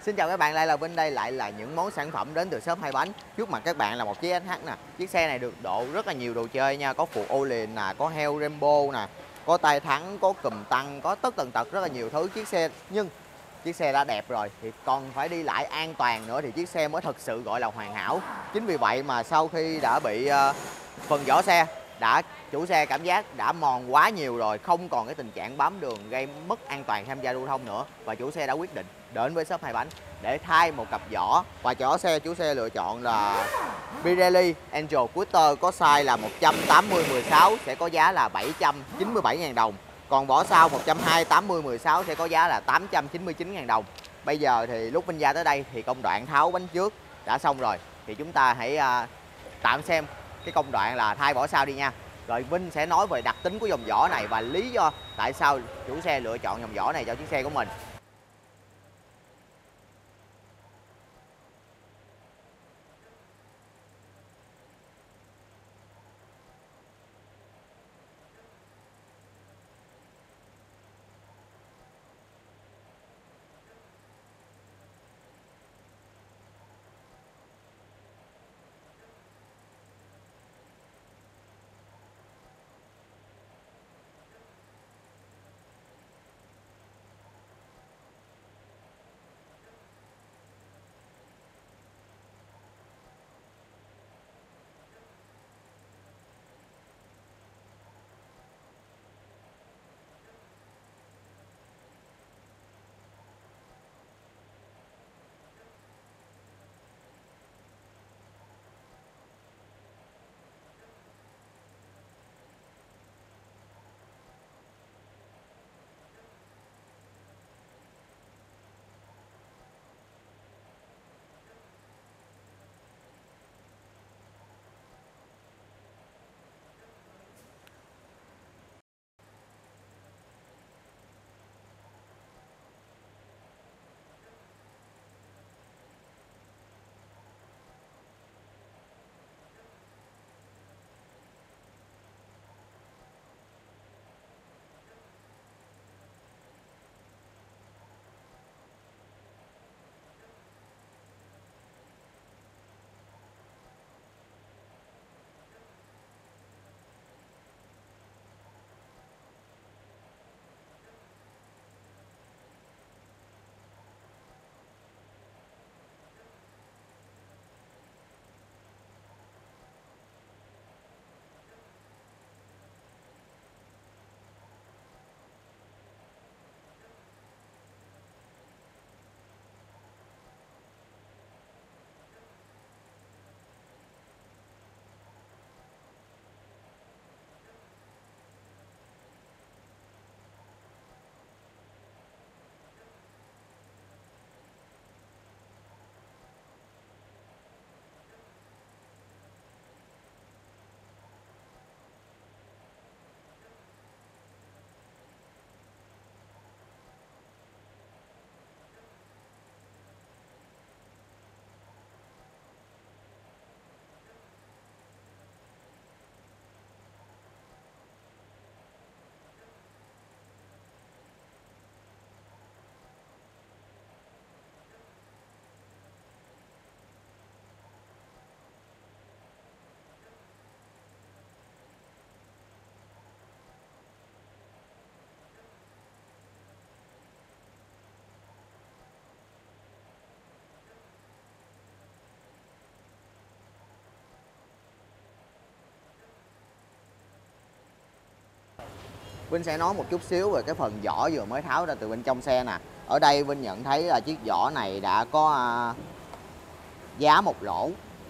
Xin chào các bạn, lại là Vinh. Đây lại là những món sản phẩm đến từ shop Hai Bánh. Trước mặt các bạn là một chiếc SH nè. Chiếc xe này được độ rất là nhiều đồ chơi nha. Có phụ ô liền nè, có heo Rainbow nè, có tay thắng, có cùm tăng, có tất tần tật rất là nhiều thứ chiếc xe. Nhưng chiếc xe đã đẹp rồi thì còn phải đi lại an toàn nữa thì chiếc xe mới thực sự gọi là hoàn hảo. Chính vì vậy mà sau khi đã bị phần vỏ xe chủ xe cảm giác đã mòn quá nhiều rồi, không còn cái tình trạng bám đường gây mất an toàn tham gia lưu thông nữa, và chủ xe đã quyết định đến với shop Hai Bánh để thay một cặp vỏ. Và vỏ xe chủ xe lựa chọn là Pirelli Angel Cutter có size là 180/16 sẽ có giá là 797.000 đồng. Còn vỏ sau 120/80/16 sẽ có giá là 899.000 đồng. Bây giờ thì lúc Vinh Gia tới đây thì công đoạn tháo bánh trước đã xong rồi, thì chúng ta hãy tạm xem cái công đoạn là thay vỏ sau đi nha. Rồi Vinh sẽ nói về đặc tính của dòng vỏ này và lý do tại sao chủ xe lựa chọn dòng vỏ này cho chiếc xe của mình. Vinh sẽ nói một chút xíu về cái phần vỏ vừa mới tháo ra từ bên trong xe nè. Ở đây Vinh nhận thấy là chiếc vỏ này đã có giá một lỗ.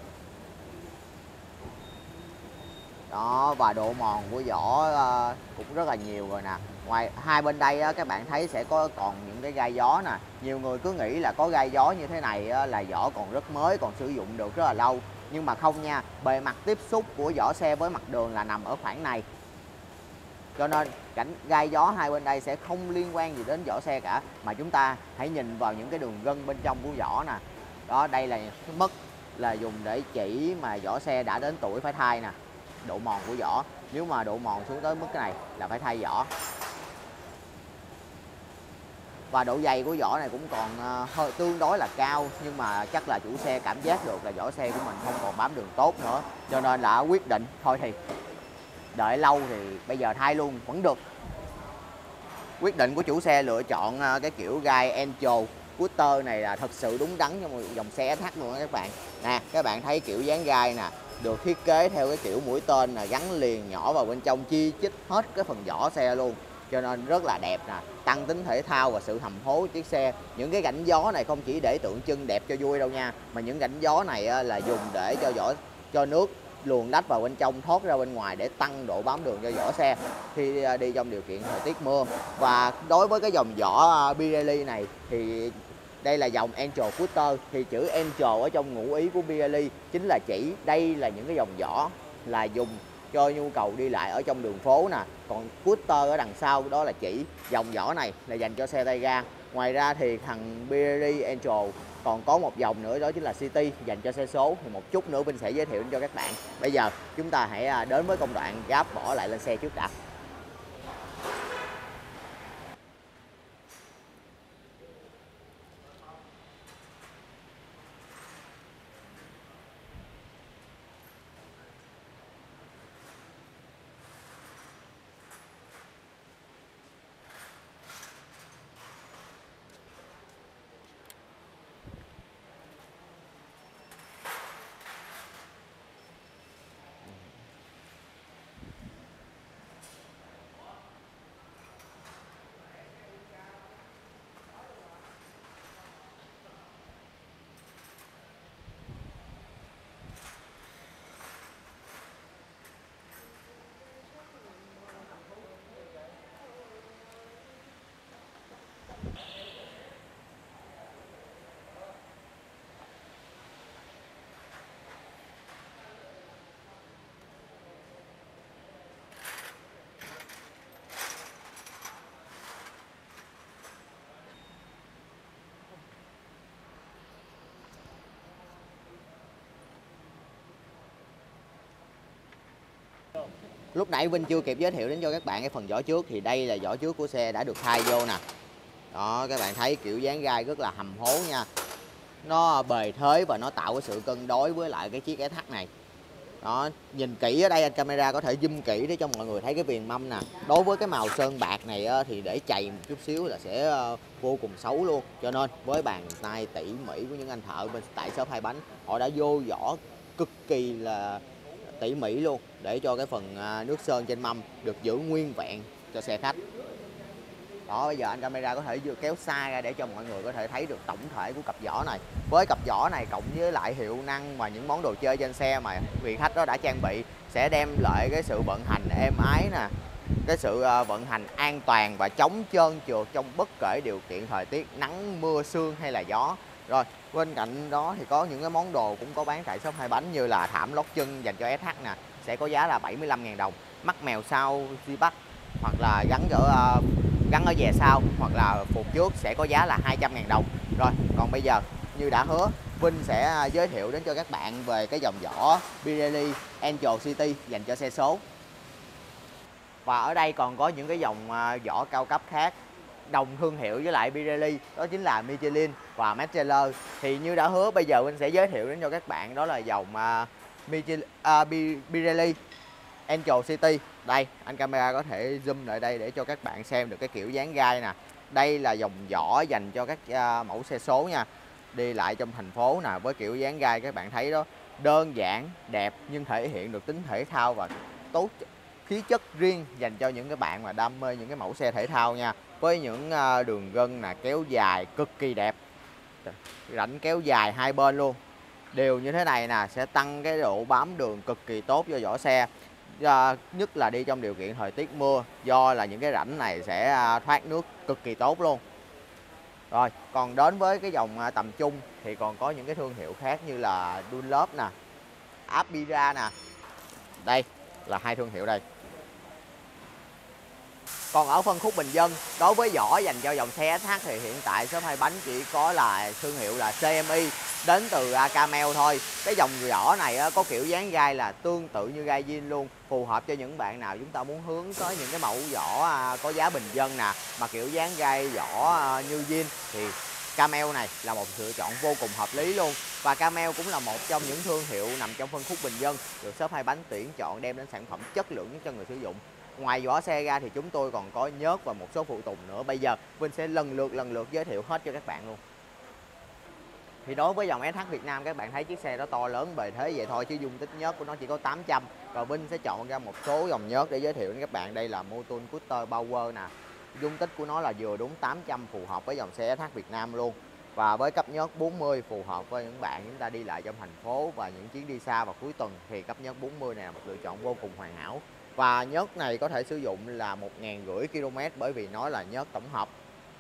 Đó, và độ mòn của vỏ cũng rất là nhiều rồi nè. Ngoài hai bên đây các bạn thấy sẽ có còn những cái gai gió nè. Nhiều người cứ nghĩ là có gai gió như thế này là vỏ còn rất mới, còn sử dụng được rất là lâu. Nhưng mà không nha, bề mặt tiếp xúc của vỏ xe với mặt đường là nằm ở khoảng này. Cho nên cảnh gai gió hai bên đây sẽ không liên quan gì đến vỏ xe cả, mà chúng ta hãy nhìn vào những cái đường gân bên trong của vỏ nè. Đó, đây là cái mức là dùng để chỉ mà vỏ xe đã đến tuổi phải thay nè. Độ mòn của vỏ, nếu mà độ mòn xuống tới mức cái này là phải thay vỏ. Và độ dày của vỏ này cũng còn hơi tương đối là cao, nhưng mà chắc là chủ xe cảm giác được là vỏ xe của mình không còn bám đường tốt nữa, cho nên là quyết định thôi thì đợi lâu thì bây giờ thay luôn vẫn được. Quyết định của chủ xe lựa chọn cái kiểu gai Angel Scooter này là thật sự đúng đắn cho một dòng xe SH luôn đó các bạn. Nè, các bạn thấy kiểu dáng gai nè, được thiết kế theo cái kiểu mũi tên là gắn liền nhỏ vào bên trong, chi chít hết cái phần vỏ xe luôn, cho nên rất là đẹp nè, tăng tính thể thao và sự hầm hố chiếc xe. Những cái rãnh gió này không chỉ để tượng trưng đẹp cho vui đâu nha, mà những rãnh gió này là dùng để cho nước luồn lách vào bên trong, thoát ra bên ngoài để tăng độ bám đường cho vỏ xe khi đi trong điều kiện thời tiết mưa. Và đối với cái dòng vỏ Pirelli này thì đây là dòng Angel Scooter, thì chữ Angel ở trong ngụ ý của Pirelli chính là chỉ đây là những cái dòng vỏ là dùng cho nhu cầu đi lại ở trong đường phố nè. Còn Scooter ở đằng sau đó là chỉ dòng vỏ này là dành cho xe tay ga. Ngoài ra thì thằng Pirelli Angel còn có một dòng nữa, đó chính là City dành cho xe số, thì một chút nữa Vinh sẽ giới thiệu cho các bạn. Bây giờ chúng ta hãy đến với công đoạn gáp vỏ lại lên xe trước đã. Lúc nãy Vinh chưa kịp giới thiệu đến cho các bạn cái phần vỏ trước, thì đây là vỏ trước của xe đã được thay vô nè. Đó, các bạn thấy kiểu dáng gai rất là hầm hố nha. Nó bề thế và nó tạo cái sự cân đối với lại cái chiếc SH này. Đó, nhìn kỹ ở đây anh camera có thể zoom kỹ để cho mọi người thấy cái viền mâm nè. Đối với cái màu sơn bạc này thì để chày một chút xíu là sẽ vô cùng xấu luôn. Cho nên với bàn tay tỉ mỉ của những anh thợ bên tại shop Hai Bánh, họ đã vô vỏ cực kỳ là tỉ mỉ luôn để cho cái phần nước sơn trên mâm được giữ nguyên vẹn cho xe khách. Đó, bây giờ anh camera có thể vừa kéo xa ra để cho mọi người có thể thấy được tổng thể của cặp vỏ này. Với cặp vỏ này cộng với lại hiệu năng và những món đồ chơi trên xe mà vị khách đó đã trang bị sẽ đem lại cái sự vận hành êm ái nè, cái sự vận hành an toàn và chống trơn trượt trong bất kể điều kiện thời tiết nắng, mưa, sương hay là gió. Rồi, bên cạnh đó thì có những cái món đồ cũng có bán tại shop Hai Bánh, như là thảm lót chân dành cho SH nè, sẽ có giá là 75.000 đồng. Mắt mèo sau Zipac hoặc là gắn ở về sau hoặc là phục trước sẽ có giá là 200.000 đồng. Rồi, còn bây giờ như đã hứa, Vinh sẽ giới thiệu đến cho các bạn về cái dòng vỏ Pirelli Angel City dành cho xe số. Và ở đây còn có những cái dòng vỏ cao cấp khác đồng thương hiệu với lại Pirelli, đó chính là Michelin và Master. Thì như đã hứa, bây giờ Vinh sẽ giới thiệu đến cho các bạn đó là dòng Pirelli Angel City. Đây, anh camera có thể zoom lại đây để cho các bạn xem được cái kiểu dáng gai nè. Đây là dòng vỏ dành cho các mẫu xe số nha, đi lại trong thành phố nè. Với kiểu dáng gai các bạn thấy đó, đơn giản, đẹp nhưng thể hiện được tính thể thao và tố khí chất riêng dành cho những cái bạn mà đam mê những cái mẫu xe thể thao nha. Với những đường gân là kéo dài cực kỳ đẹp, rãnh kéo dài hai bên luôn đều như thế này nè, sẽ tăng cái độ bám đường cực kỳ tốt cho vỏ xe, nhất là đi trong điều kiện thời tiết mưa, do là những cái rãnh này sẽ thoát nước cực kỳ tốt luôn. Rồi, còn đến với cái dòng tầm trung thì còn có những cái thương hiệu khác như là Dunlop nè, Apira nè. Đây là hai thương hiệu đây. Còn ở phân khúc bình dân, đối với vỏ dành cho dòng xe SH thì hiện tại shop 2 bánh chỉ có là thương hiệu là CMI đến từ Camel thôi. Cái dòng vỏ này có kiểu dáng gai là tương tự như gai zin luôn, phù hợp cho những bạn nào chúng ta muốn hướng tới những cái mẫu vỏ có giá bình dân nè, mà kiểu dáng gai vỏ như zin thì Camel này là một sự chọn vô cùng hợp lý luôn. Và Camel cũng là một trong những thương hiệu nằm trong phân khúc bình dân được shop 2 bánh tuyển chọn đem đến sản phẩm chất lượng nhất cho người sử dụng. Ngoài vỏ xe ra thì chúng tôi còn có nhớt và một số phụ tùng nữa. Bây giờ Vinh sẽ lần lượt giới thiệu hết cho các bạn luôn. Thì đối với dòng SH Việt Nam, các bạn thấy chiếc xe đó to lớn bề thế vậy thôi chứ dung tích nhớt của nó chỉ có 800. Và Vinh sẽ chọn ra một số dòng nhớt để giới thiệu đến các bạn. Đây là Motul Cutter Power nè. Dung tích của nó là vừa đúng 800, phù hợp với dòng xe SH Việt Nam luôn. Và với cấp nhớt 40 phù hợp với những bạn chúng ta đi lại trong thành phố và những chuyến đi xa vào cuối tuần thì cấp nhớt 40 này là một lựa chọn vô cùng hoàn hảo. Và nhớt này có thể sử dụng là 1.500 km bởi vì nó là nhớt tổng hợp.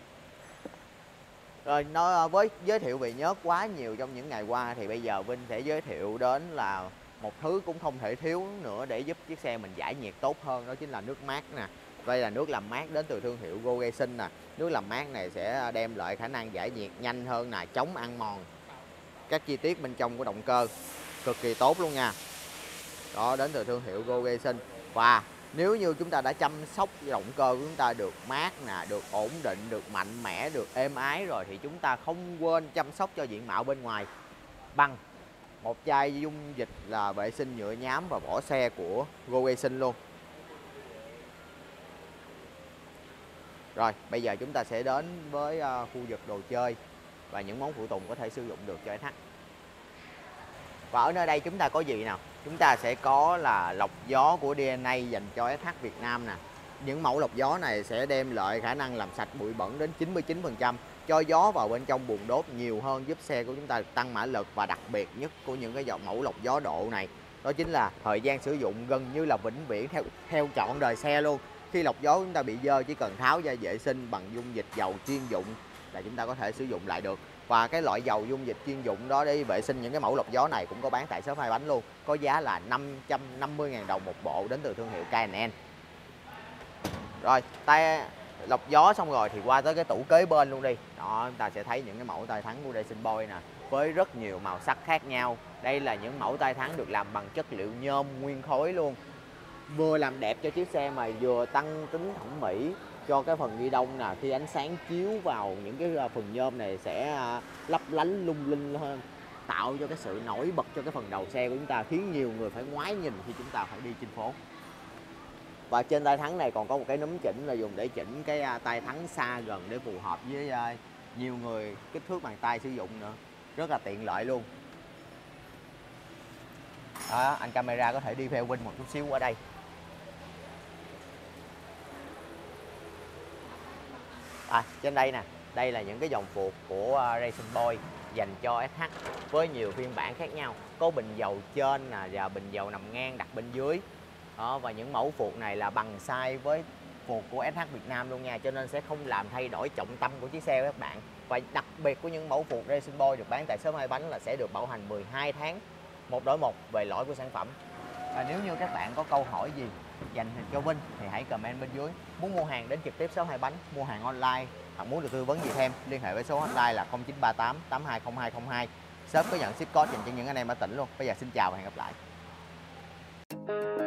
Rồi nó với giới thiệu về nhớt quá nhiều trong những ngày qua thì bây giờ Vinh sẽ giới thiệu đến là một thứ cũng không thể thiếu nữa để giúp chiếc xe mình giải nhiệt tốt hơn, đó chính là nước mát nè. Đây là nước làm mát đến từ thương hiệu Go Racing nè. Nước làm mát này sẽ đem lại khả năng giải nhiệt nhanh hơn nè, chống ăn mòn các chi tiết bên trong của động cơ, cực kỳ tốt luôn nha. Đó, đến từ thương hiệu Go Racing. Và nếu như chúng ta đã chăm sóc động cơ của chúng ta được mát nè, được ổn định, được mạnh mẽ, được êm ái rồi thì chúng ta không quên chăm sóc cho diện mạo bên ngoài bằng một chai dung dịch là vệ sinh nhựa nhám và vỏ xe của Go Racing luôn. Rồi, bây giờ chúng ta sẽ đến với khu vực đồ chơi và những món phụ tùng có thể sử dụng được cho SH. Và ở nơi đây chúng ta có gì nào? Chúng ta sẽ có là lọc gió của DNA dành cho SH Việt Nam nè. Những mẫu lọc gió này sẽ đem lại khả năng làm sạch bụi bẩn đến 99%, cho gió vào bên trong buồng đốt nhiều hơn, giúp xe của chúng ta tăng mã lực. Và đặc biệt nhất của những cái dòng mẫu lọc gió độ này đó chính là thời gian sử dụng gần như là vĩnh viễn theo trọn đời xe luôn. Khi lọc gió chúng ta bị dơ chỉ cần tháo ra vệ sinh bằng dung dịch dầu chuyên dụng là chúng ta có thể sử dụng lại được. Và cái loại dầu dung dịch chuyên dụng đó để vệ sinh những cái mẫu lọc gió này cũng có bán tại shop 2 bánh luôn. Có giá là 550.000 đồng một bộ đến từ thương hiệu K&N. Rồi, tay lọc gió xong rồi thì qua tới cái tủ kế bên luôn đi. Đó, chúng ta sẽ thấy những cái mẫu tay thắng của Racing Boy nè, với rất nhiều màu sắc khác nhau. Đây là những mẫu tay thắng được làm bằng chất liệu nhôm nguyên khối luôn. Vừa làm đẹp cho chiếc xe mà vừa tăng tính thẩm mỹ cho cái phần ghi đông nè. Khi ánh sáng chiếu vào những cái phần nhôm này sẽ lấp lánh lung linh hơn, tạo cho cái sự nổi bật cho cái phần đầu xe của chúng ta, khiến nhiều người phải ngoái nhìn khi chúng ta phải đi trên phố. Và trên tay thắng này còn có một cái núm chỉnh là dùng để chỉnh cái tay thắng xa gần để phù hợp với nhiều người kích thước bàn tay sử dụng nữa, rất là tiện lợi luôn. Đó, anh camera có thể đi theo Vinh một chút xíu ở đây. Trên đây nè, đây là những cái dòng phuộc của Racing Boy dành cho SH với nhiều phiên bản khác nhau. Có bình dầu trên nè và bình dầu nằm ngang đặt bên dưới. Đó, và những mẫu phuộc này là bằng size với phuộc của SH Việt Nam luôn nha, cho nên sẽ không làm thay đổi trọng tâm của chiếc xe của các bạn. Và đặc biệt của những mẫu phuộc Racing Boy được bán tại shop 2 bánh là sẽ được bảo hành 12 tháng một đổi một về lỗi của sản phẩm. Và nếu như các bạn có câu hỏi gì dành cho Vinh thì hãy comment bên dưới. Muốn mua hàng đến trực tiếp shop 2 bánh, mua hàng online hoặc muốn được tư vấn gì thêm, liên hệ với số hotline là 0938 820202. Shop có nhận ship code dành cho những anh em ở tỉnh luôn. Bây giờ xin chào và hẹn gặp lại.